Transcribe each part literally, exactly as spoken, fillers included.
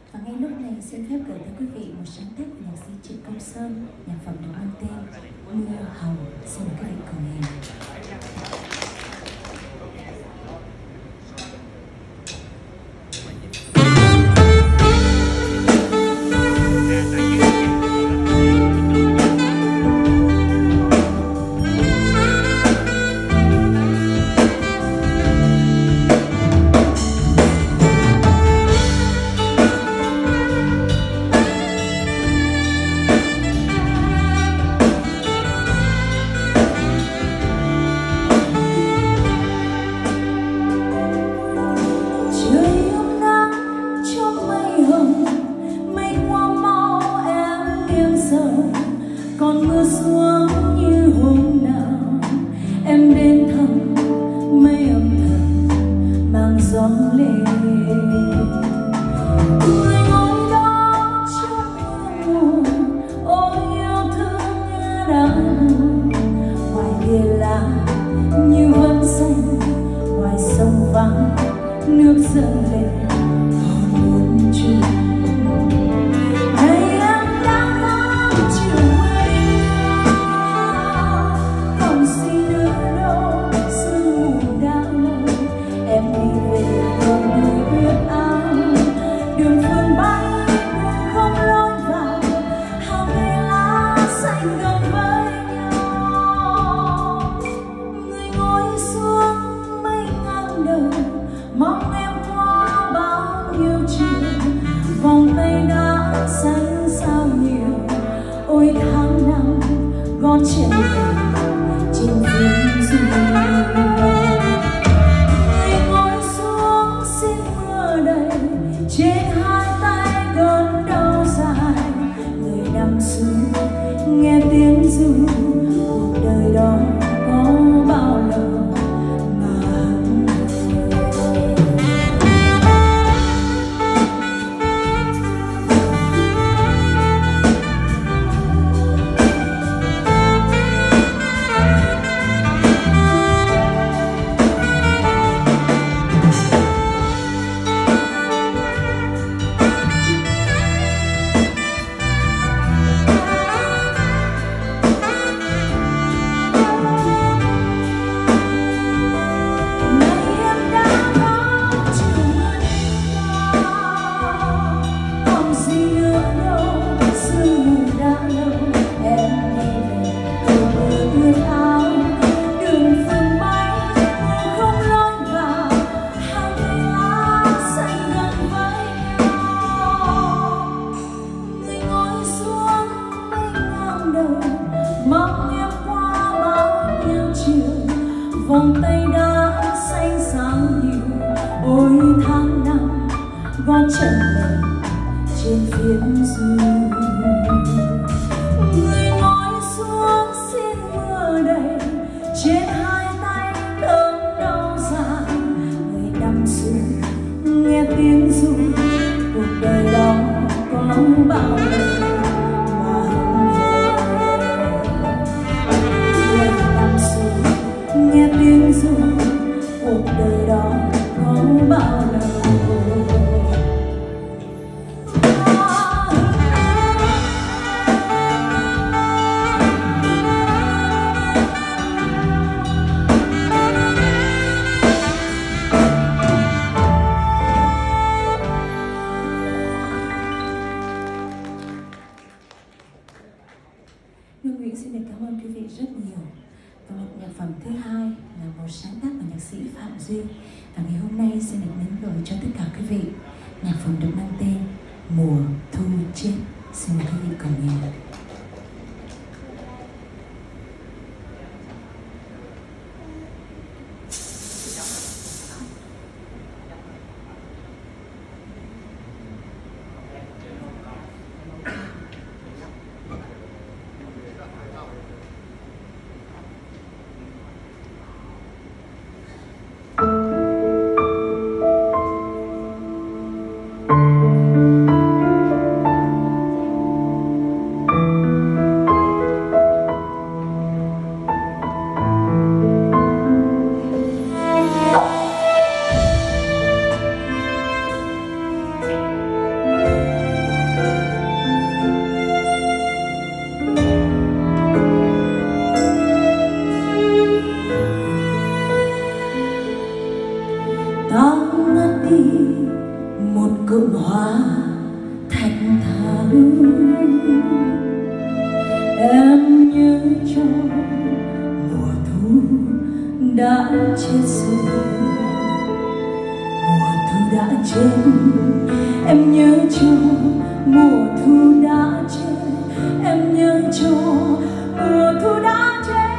Và ngay lúc này xin phép gửi tới quý vị một sáng tác của nhạc sĩ Trịnh Công Sơn, nhạc phẩm được mang tên Mưa Hồng. Xin mời quý vị cùng nghe. Còn mưa xuống như hôm nào em đến thăm mây âm thầm mang gió lên. Người ngồi đó trong mưa mù, ôi yêu thương như đã buồn. Ngoài kia là như vẫn xanh, ngoài sông vắng nước dâng lên hòn muốn chung. Mong em qua bao nhiêu chiều, vòng tay đã xanh sao nhiều. Ôi tháng năm gót chân về trên phiến du. Người ngồi xuống xin mưa đầy, trên hai tay cơn đau dài. Người nằm xuống nghe tiếng ru, cuộc đời đó có bao lâu. Mong em qua bao nhiêu chiều, vòng tay đã xanh sáng nhiều. Ôi tháng năm gót chân lên trên phiến du. Người ngồi xuống xin mưa đầy, trên hai tay cơn đau dài. Người nằm xuống nghe tiếng ru, cuộc đời đó có bao lâu. Nghe tiếng ru, cuộc đời đó có bao lâu. Hương Nguyễn xin được cảm ơn quý vị rất nhiều. Và một nhạc phẩm thứ hai là một sáng tác của nhạc sĩ Phạm Duy. Và ngày hôm nay xin được đến gửi cho tất cả quý vị nhạc phẩm được mang tên Mùa Thu Chết. Xin mời quý vị cùng nghe. Thank you. ta ngắt đi một cụm hoa thanh thản. Em nhớ cho mùa thu đã chết rồi, mùa thu đã chết. Em nhớ cho mùa thu đã chết, em nhớ cho mùa thu đã chết,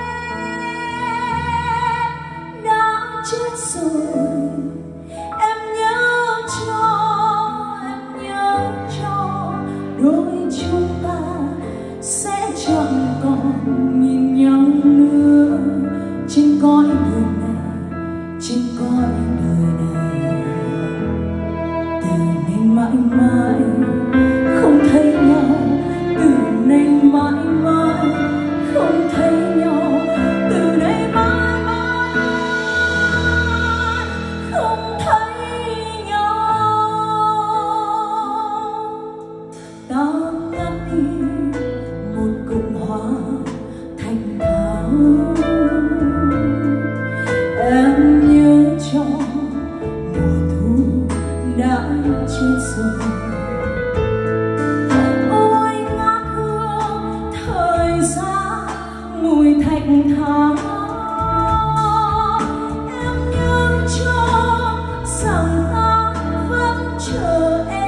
đã chết rồi. Em nhớ cho, em nhớ cho đôi chúng ta sẽ chẳng còn nhìn nhau nữa trên cõi đời này, trên cõi đời này. Từ nay mãi mãi không thấy nhau, từ nay mãi mãi không thấy nhau, từ nay mãi mãi không thấy nhau. Ta ngắt đi một cụm hoa thanh thản. Em nhớ cho mùa thu đã chết rồi. Ôi ngát hương thời gian mùi thanh thản. Em nhớ cho rằng ta vẫn chờ em.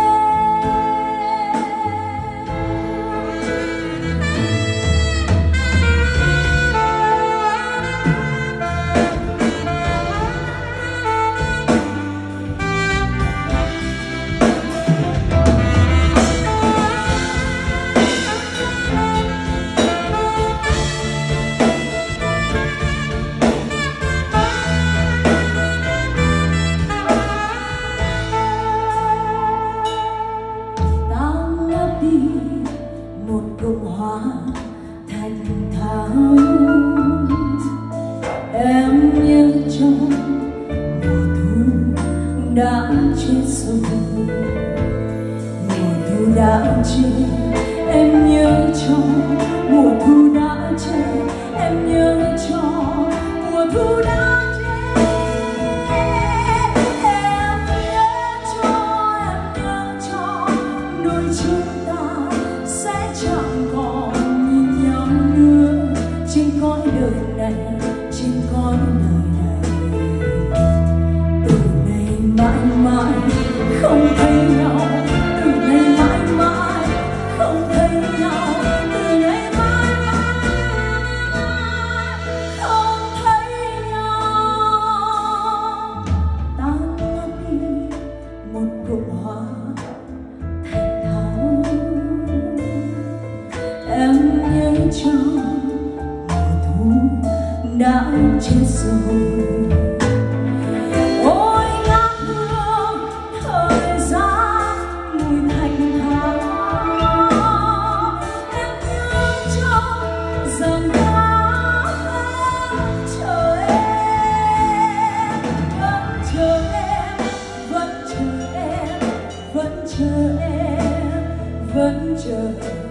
Một cụm hoa thanh thản. Em nhớ cho mùa thu đã chết rồi, mùa thu đã chết. Em nhớ cho mùa thu đã chết, em nhớ cho mùa thu đã chết. Em nhớ cho, em nhớ cho đôi chúng ta sẽ chẳng còn nhìn nhau nữa trên cõi đời này, trên cõi đời này. Từ nay mãi mãi không thấy nhau, từ nay mãi mãi không thấy nhau, từ nay mãi mãi không thấy nhau. Ta ngắt đi một cụm hoa thanh thản. Em nhớ cho mùa thu đã chết rồi. Ôi ngát hương thời gian mùi thanh thản. Em nhớ cho rằng ta vẫn chờ em, vẫn chờ em, vẫn chờ em, vẫn chờ em, vẫn chờ em.